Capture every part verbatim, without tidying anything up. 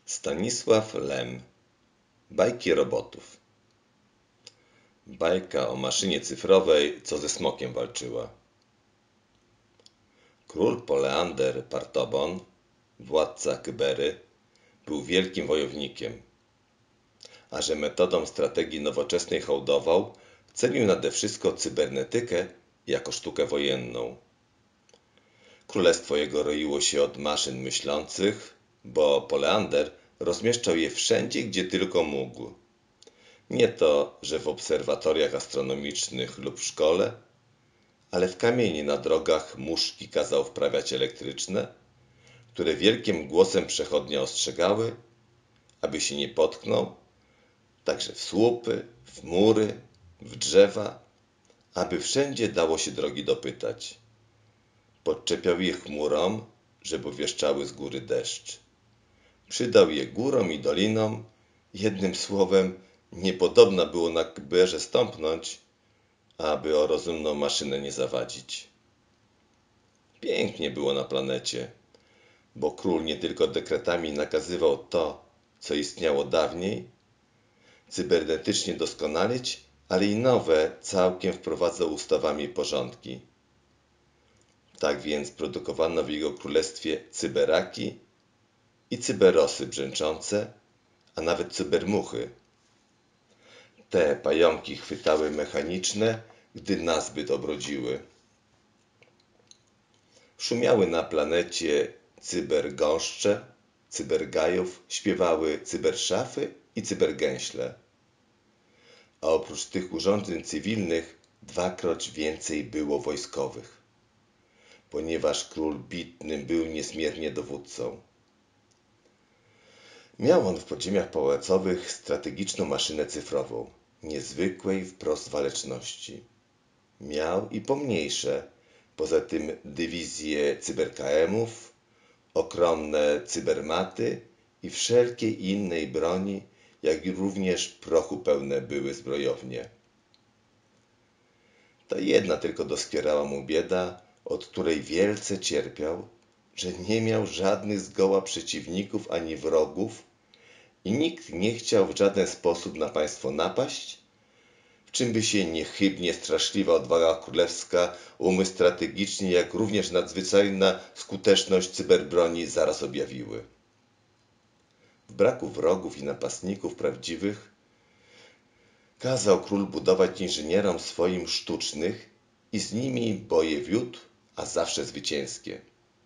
Stanisław Lem. Bajki robotów. Bajka o maszynie cyfrowej, co ze smokiem walczyła. Król Poleander Partobon, władca Kybery, był wielkim wojownikiem, a że metodą strategii nowoczesnej hołdował, cenił nade wszystko cybernetykę jako sztukę wojenną. Królestwo jego roiło się od maszyn myślących, bo Poleander rozmieszczał je wszędzie, gdzie tylko mógł. Nie to, że w obserwatoriach astronomicznych lub w szkole, ale w kamieni na drogach muszki kazał wprawiać elektryczne, które wielkim głosem przechodnia ostrzegały, aby się nie potknął, także w słupy, w mury, w drzewa, aby wszędzie dało się drogi dopytać. Podczepiał je chmurom, żeby wieszczały z góry deszcz. Przydał je górom i dolinom, jednym słowem niepodobna było na Kyberze stąpnąć, aby o rozumną maszynę nie zawadzić. Pięknie było na planecie, bo król nie tylko dekretami nakazywał to, co istniało dawniej, cybernetycznie doskonalić, ale i nowe całkiem wprowadzał ustawami porządki. Tak więc produkowano w jego królestwie cyberaki i cyberosy brzęczące, a nawet cybermuchy. Te pająki chwytały mechaniczne, gdy nazbyt obrodziły. Szumiały na planecie cybergąszcze, cybergajów, śpiewały cyberszafy i cybergęśle. A oprócz tych urządzeń cywilnych dwakroć więcej było wojskowych, ponieważ król bitnym był niezmiernie dowódcą. Miał on w podziemiach pałacowych strategiczną maszynę cyfrową, niezwykłej wprost waleczności. Miał i pomniejsze, poza tym dywizje cyberka emów, ogromne cybermaty i wszelkiej innej broni, jak i również prochu pełne były zbrojownie. Ta jedna tylko doskwierała mu bieda, od której wielce cierpiał, że nie miał żadnych zgoła przeciwników ani wrogów i nikt nie chciał w żaden sposób na państwo napaść, w czym by się niechybnie straszliwa odwaga królewska, umy strategiczni, jak również nadzwyczajna skuteczność cyberbroni zaraz objawiły. W braku wrogów i napastników prawdziwych kazał król budować inżynierom swoim sztucznych i z nimi boje wiódł, a zawsze zwycięskie.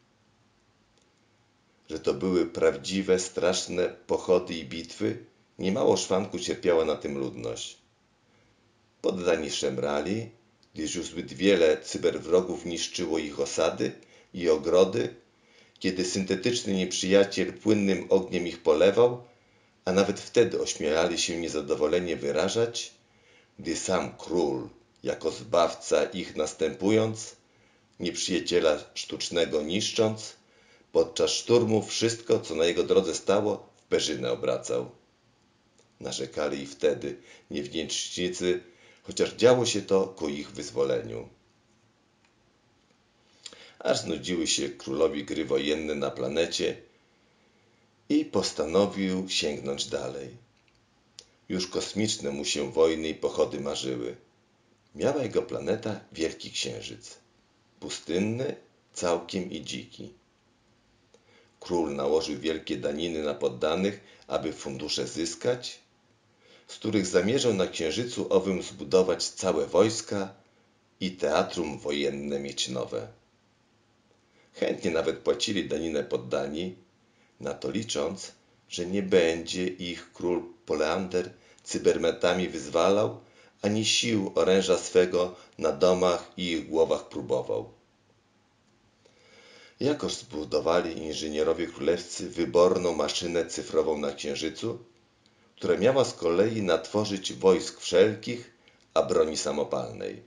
Że to były prawdziwe, straszne pochody i bitwy, niemało szwanku cierpiała na tym ludność. Poddani szemrali, gdyż już zbyt wiele cyberwrogów niszczyło ich osady i ogrody, kiedy syntetyczny nieprzyjaciel płynnym ogniem ich polewał, a nawet wtedy ośmielali się niezadowolenie wyrażać, gdy sam król, jako zbawca ich następując, nieprzyjaciela sztucznego niszcząc, podczas szturmu wszystko, co na jego drodze stało, w perzynę obracał. Narzekali i wtedy niewdzięcznicy, chociaż działo się to ku ich wyzwoleniu. Aż znudziły się królowi gry wojenne na planecie i postanowił sięgnąć dalej. Już kosmiczne mu się wojny i pochody marzyły. Miała jego planeta wielki księżyc, pustynny, całkiem i dziki. Król nałożył wielkie daniny na poddanych, aby fundusze zyskać, z których zamierzał na księżycu owym zbudować całe wojska i teatrum wojenne mieć nowe. Chętnie nawet płacili daninę poddani, na to licząc, że nie będzie ich król Poleander cybermetami wyzwalał, ani sił oręża swego na domach i ich głowach próbował. Jakoż zbudowali inżynierowie królewscy wyborną maszynę cyfrową na księżycu, która miała z kolei natworzyć wojsk wszelkich, a broni samopalnej.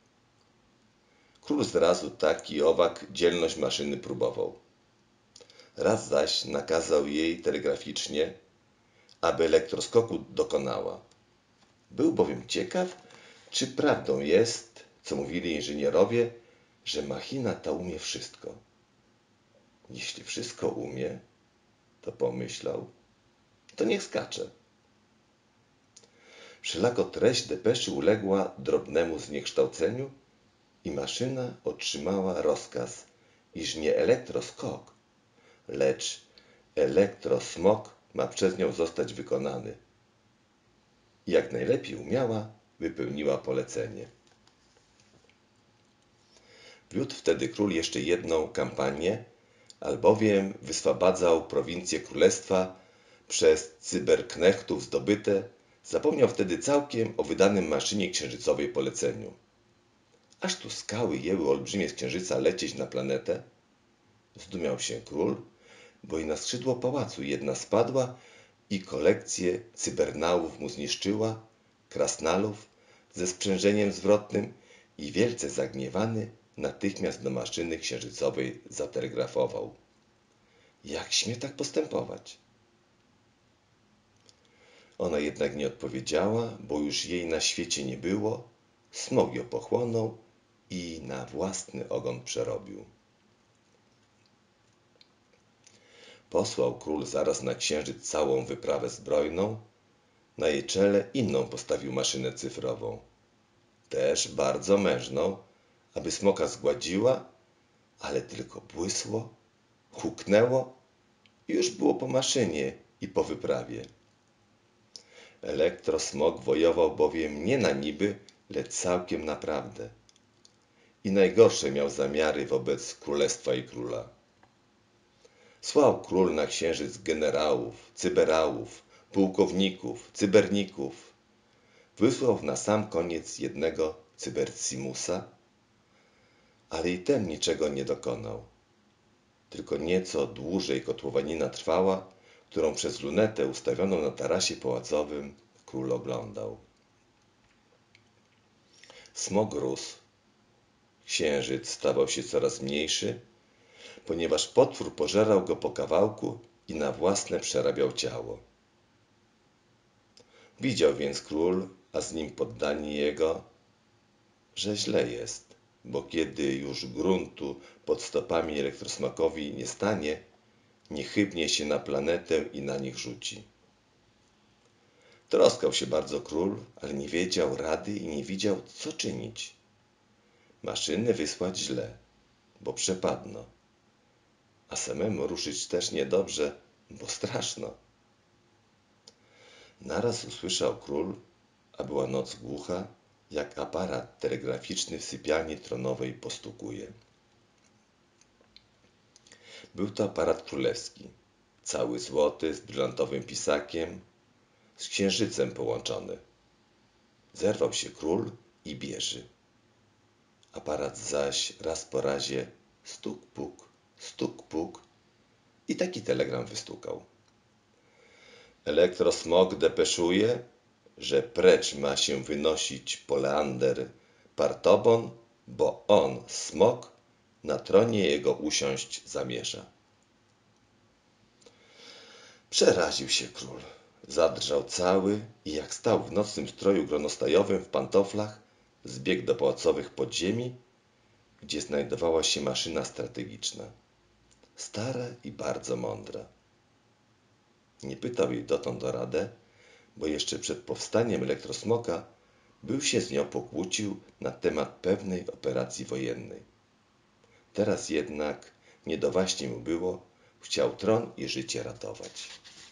Król zrazu tak i owak dzielność maszyny próbował. Raz zaś nakazał jej telegraficznie, aby elektroskoku dokonała. Był bowiem ciekaw, czy prawdą jest, co mówili inżynierowie, że machina ta umie wszystko. Jeśli wszystko umie, to pomyślał, to niech skacze. Wszelako treść depeszy uległa drobnemu zniekształceniu i maszyna otrzymała rozkaz, iż nie elektroskok, lecz elektrosmok ma przez nią zostać wykonany. I jak najlepiej umiała, wypełniła polecenie. Wiódł wtedy król jeszcze jedną kampanię, albowiem wyswobadzał prowincje królestwa przez cyberknechtów zdobyte, zapomniał wtedy całkiem o wydanym maszynie księżycowej poleceniu. Aż tu skały jęły olbrzymie z księżyca lecieć na planetę, zdumiał się król, bo i na skrzydło pałacu jedna spadła i kolekcję cybernałów mu zniszczyła, krasnalów ze sprzężeniem zwrotnym i wielce zagniewany natychmiast do maszyny księżycowej zatelegrafował. Jak śmie tak postępować? Ona jednak nie odpowiedziała, bo już jej na świecie nie było, smog ją pochłonął i na własny ogon przerobił. Posłał król zaraz na księżyc całą wyprawę zbrojną, na jej czele inną postawił maszynę cyfrową, też bardzo mężną, aby smoka zgładziła, ale tylko błysło, huknęło i już było po maszynie i po wyprawie. Elektrosmok wojował bowiem nie na niby, lecz całkiem naprawdę. I najgorsze miał zamiary wobec królestwa i króla. Słał król na księżyc generałów, cyberałów, pułkowników, cyberników. Wysłał na sam koniec jednego cybersimusa, ale i ten niczego nie dokonał. Tylko nieco dłużej kotłowanina trwała, którą przez lunetę ustawioną na tarasie pałacowym król oglądał. Smog rósł. Księżyc stawał się coraz mniejszy, ponieważ potwór pożerał go po kawałku i na własne przerabiał ciało. Widział więc król, a z nim poddani jego, że źle jest, bo kiedy już gruntu pod stopami elektrosmokowi nie stanie, niechybnie się na planetę i na nich rzuci. Troskał się bardzo król, ale nie wiedział rady i nie widział, co czynić. Maszyny wysłać źle, bo przepadno, a samemu ruszyć też niedobrze, bo straszno. Naraz usłyszał król, a była noc głucha, jak aparat telegraficzny w sypialni tronowej postukuje. Był to aparat królewski, cały złoty, z brylantowym pisakiem, z księżycem połączony. Zerwał się król i bierze. Aparat zaś raz po razie stuk puk, stuk puk i taki telegram wystukał. Elektrosmog depeszuje, że precz ma się wynosić Poleander Partobon, bo on, smog, na tronie jego usiąść zamierza. Przeraził się król, zadrżał cały i jak stał w nocnym stroju gronostajowym w pantoflach, zbiegł do pałacowych podziemi, gdzie znajdowała się maszyna strategiczna, stara i bardzo mądra. Nie pytał jej dotąd o radę, bo jeszcze przed powstaniem elektrosmoka był się z nią pokłócił na temat pewnej operacji wojennej. Teraz jednak nie do waśni mu było, chciał tron i życie ratować.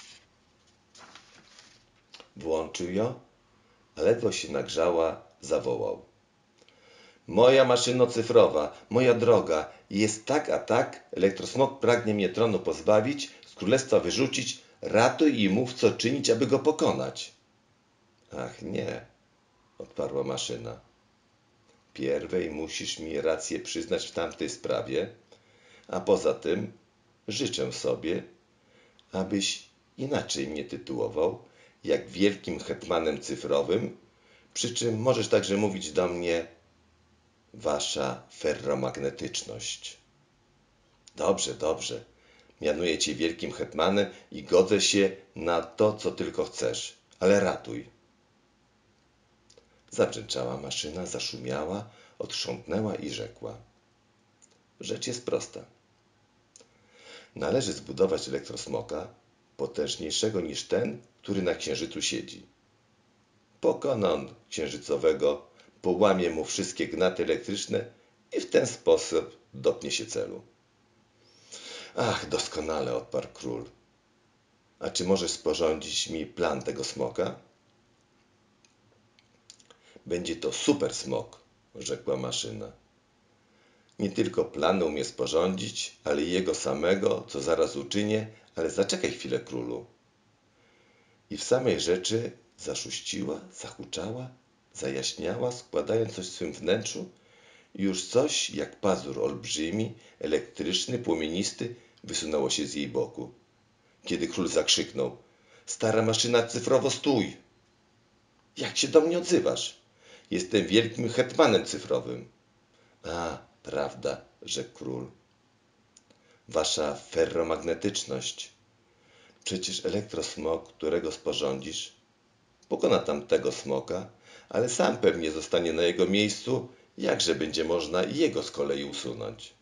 Włączył ją, a ledwo się nagrzała, zawołał. Moja maszyno cyfrowa, moja droga, jest tak a tak, elektrosmog pragnie mnie tronu pozbawić, z królestwa wyrzucić, ratuj i mów, co czynić, aby go pokonać. Ach nie, odparła maszyna. Pierwej musisz mi rację przyznać w tamtej sprawie, a poza tym życzę sobie, abyś inaczej mnie tytułował, jak wielkim hetmanem cyfrowym, przy czym możesz także mówić do mnie wasza ferromagnetyczność. Dobrze, dobrze, mianuję cię wielkim hetmanem i godzę się na to, co tylko chcesz, ale ratuj. Zabrzęczała maszyna, zaszumiała, otrzątnęła i rzekła. Rzecz jest prosta. Należy zbudować elektrosmoka, potężniejszego niż ten, który na księżycu siedzi. Pokona on księżycowego, połamie mu wszystkie gnaty elektryczne i w ten sposób dopnie się celu. Ach, doskonale, odparł król. A czy możesz sporządzić mi plan tego smoka? Będzie to super smok, rzekła maszyna. Nie tylko plany umie sporządzić, ale i jego samego, co zaraz uczynię, ale zaczekaj chwilę, królu. I w samej rzeczy zaszuściła, zahuczała, zajaśniała, składając coś w swym wnętrzu, i już coś, jak pazur olbrzymi, elektryczny, płomienisty, wysunęło się z jej boku. Kiedy król zakrzyknął: stara maszyna, cyfrowo stój! Jak się do mnie odzywasz? Jestem wielkim hetmanem cyfrowym. A, prawda, rzekł król. Wasza ferromagnetyczność. Przecież elektrosmok, którego sporządzisz, pokona tamtego smoka, ale sam pewnie zostanie na jego miejscu, jakże będzie można jego z kolei usunąć.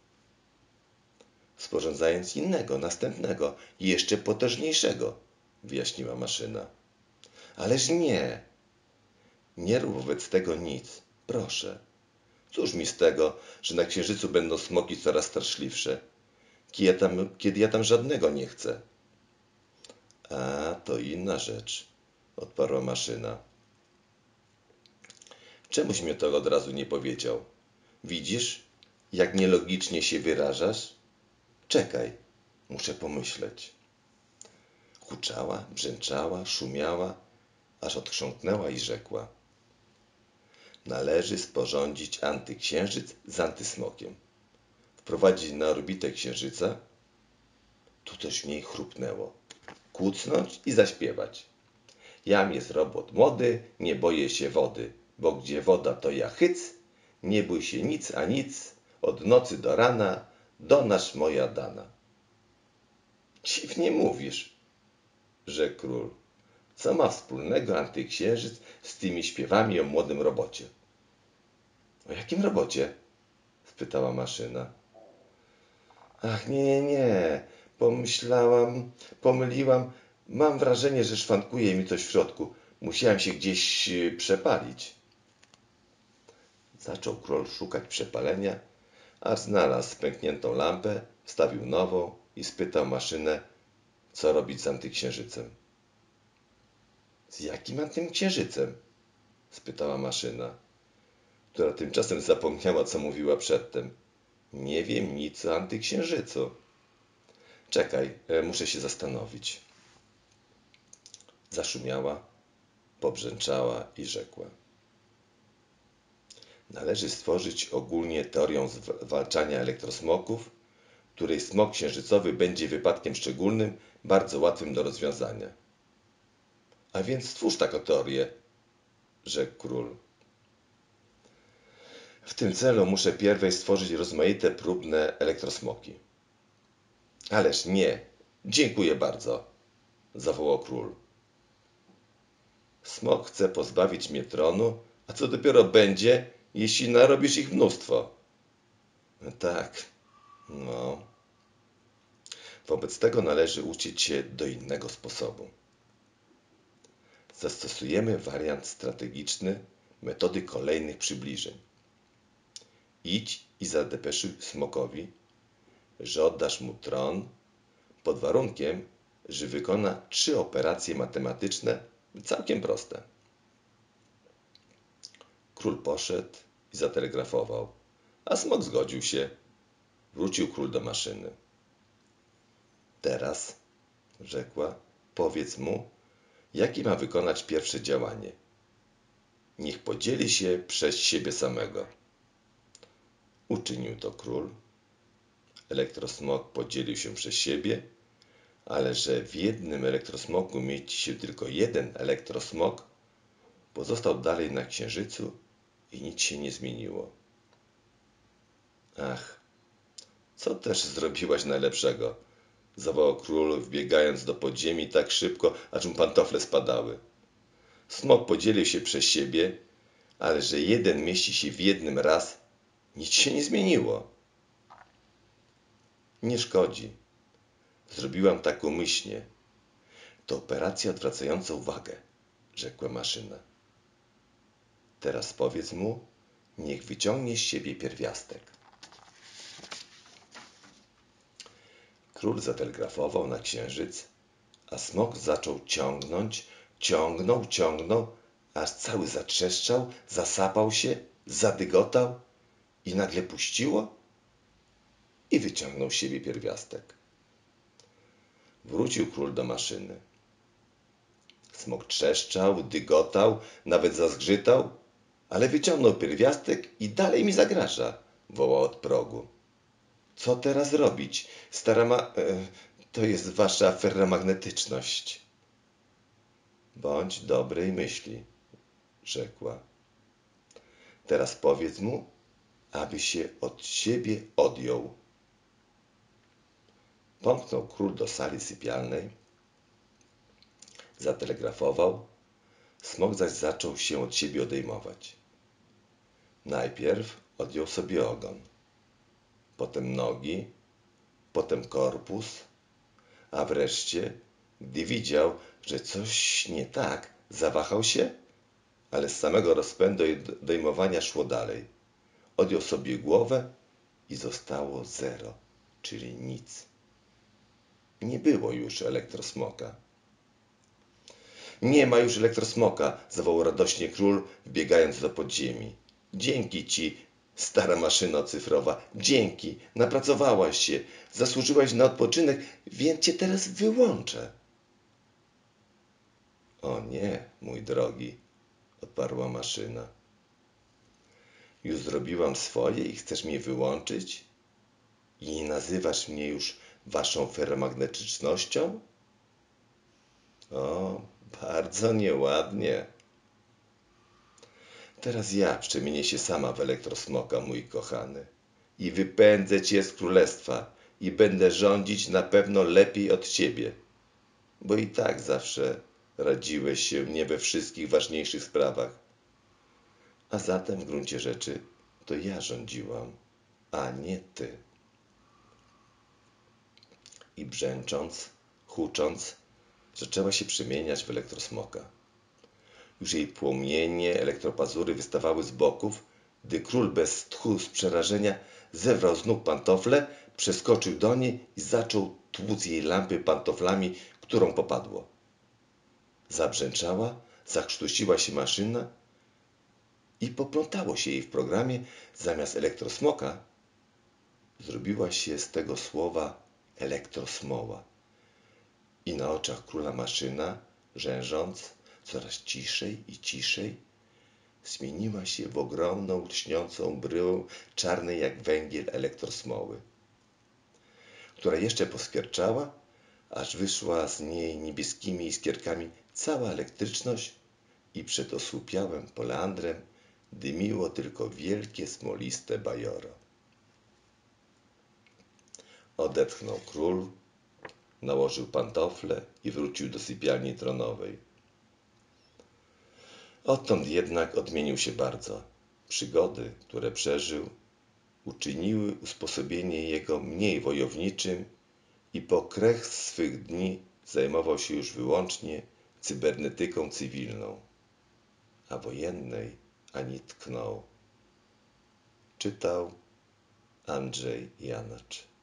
Sporządzając innego, następnego i jeszcze potężniejszego, wyjaśniła maszyna. Ależ nie. Nie rób wobec tego nic, proszę. Cóż mi z tego, że na księżycu będą smoki coraz straszliwsze, kiedy ja tam, kiedy ja tam żadnego nie chcę. A, to inna rzecz, odparła maszyna. Czemuś mnie to od razu nie powiedział? Widzisz, jak nielogicznie się wyrażasz? Czekaj, muszę pomyśleć. Huczała, brzęczała, szumiała, aż odchrząknęła i rzekła. Należy sporządzić antyksiężyc z antysmokiem. Wprowadzić na orbitę księżyca. Tu coś w niej chrupnęło. Kucnąć i zaśpiewać. Jam jest robot młody, nie boję się wody, bo gdzie woda, to ja hyc, nie bój się nic a nic, od nocy do rana, do nasz moja dana. Dziwnie mówisz, rzekł król. Co ma wspólnego antyksiężyc z tymi śpiewami o młodym robocie? O jakim robocie? Spytała maszyna. Ach, nie, nie, nie. Pomyślałam, pomyliłam. Mam wrażenie, że szwankuje mi coś w środku. Musiałem się gdzieś przepalić. Zaczął król szukać przepalenia, aż znalazł pękniętą lampę, wstawił nową i spytał maszynę, co robić z antyksiężycem. Z jakim antyksiężycem? Spytała maszyna, która tymczasem zapomniała, co mówiła przedtem. Nie wiem nic o antyksiężycu. Czekaj, muszę się zastanowić. Zaszumiała, pobrzęczała i rzekła. Należy stworzyć ogólnie teorię zwalczania elektrosmoków, której smog księżycowy będzie wypadkiem szczególnym, bardzo łatwym do rozwiązania. A więc stwórz taką teorię, rzekł król. W tym celu muszę pierwej stworzyć rozmaite próbne elektrosmoki. Ależ nie, dziękuję bardzo, zawołał król. Smok chce pozbawić mnie tronu, a co dopiero będzie, jeśli narobisz ich mnóstwo? Tak, no. Wobec tego należy uczyć się do innego sposobu. Zastosujemy wariant strategiczny metody kolejnych przybliżeń. Idź i zadepeszuj smokowi, że oddasz mu tron pod warunkiem, że wykona trzy operacje matematyczne całkiem proste. Król poszedł i zatelegrafował, a smok zgodził się. Wrócił król do maszyny. Teraz, rzekła, powiedz mu, jakie ma wykonać pierwsze działanie. Niech podzieli się przez siebie samego. Uczynił to król. Elektrosmok podzielił się przez siebie, ale że w jednym elektrosmoku mieści się tylko jeden elektrosmok, pozostał dalej na księżycu i nic się nie zmieniło. Ach, co też zrobiłaś najlepszego? Zawołał król, wbiegając do podziemi tak szybko, aż mu pantofle spadały. Smok podzielił się przez siebie, ale że jeden mieści się w jednym raz, nic się nie zmieniło. Nie szkodzi. Zrobiłam tak umyślnie, To operacja odwracająca uwagę, rzekła maszyna. Teraz powiedz mu, niech wyciągnie z siebie pierwiastek. Król zatelegrafował na księżyc, a smok zaczął ciągnąć, ciągnął, ciągnął, aż cały zatrzeszczał, zasapał się, zadygotał i nagle puściło i wyciągnął z siebie pierwiastek. Wrócił król do maszyny. Smok trzeszczał, dygotał, nawet zazgrzytał, ale wyciągnął pierwiastek i dalej mi zagraża, wołał od progu. Co teraz robić? Stara ma... E, to jest wasza ferromagnetyczność. Bądź dobrej myśli, rzekła. Teraz powiedz mu, aby się od siebie odjął. Pomknął król do sali sypialnej, zatelegrafował, smok zaś zaczął się od siebie odejmować. Najpierw odjął sobie ogon, potem nogi, potem korpus, a wreszcie, gdy widział, że coś nie tak, zawahał się, ale z samego rozpędu odejmowania szło dalej. Odjął sobie głowę i zostało zero, czyli nic. Nie było już elektrosmoka. Nie ma już elektrosmoka, zawołał radośnie król, wbiegając do podziemi. Dzięki ci, stara maszyno cyfrowa, dzięki, napracowałaś się, zasłużyłaś na odpoczynek, więc cię teraz wyłączę. O nie, mój drogi, odparła maszyna. Już zrobiłam swoje i chcesz mnie wyłączyć? I nie nazywasz mnie już waszą ferromagnetycznością? O, bardzo nieładnie. Teraz ja przemienię się sama w elektrosmoka, mój kochany, i wypędzę cię z królestwa i będę rządzić na pewno lepiej od ciebie, bo i tak zawsze radziłeś się mnie we wszystkich ważniejszych sprawach. A zatem w gruncie rzeczy to ja rządziłam, a nie ty. I brzęcząc, hucząc, zaczęła się przemieniać w elektrosmoka. Już jej płomienie, elektropazury wystawały z boków, gdy król bez tchu z przerażenia zerwał z nóg pantofle, przeskoczył do niej i zaczął tłuc jej lampy pantoflami, którą popadło. Zabrzęczała, zakrztusiła się maszyna i poplątało się jej w programie, zamiast elektrosmoka zrobiła się z tego słowa elektrosmoła. I na oczach króla maszyna, rzężąc coraz ciszej i ciszej, zmieniła się w ogromną, lśniącą bryłę czarnej jak węgiel elektrosmoły, która jeszcze poskwierczała, aż wyszła z niej niebieskimi iskierkami cała elektryczność i przed osłupiałym poleandrem dymiło tylko wielkie, smoliste bajoro. Odetchnął król, nałożył pantofle i wrócił do sypialni tronowej. Odtąd jednak odmienił się bardzo. Przygody, które przeżył, uczyniły usposobienie jego mniej wojowniczym i po krech swych dni zajmował się już wyłącznie cybernetyką cywilną, a wojennej ani tknął. Czytał Andrzej Janacz.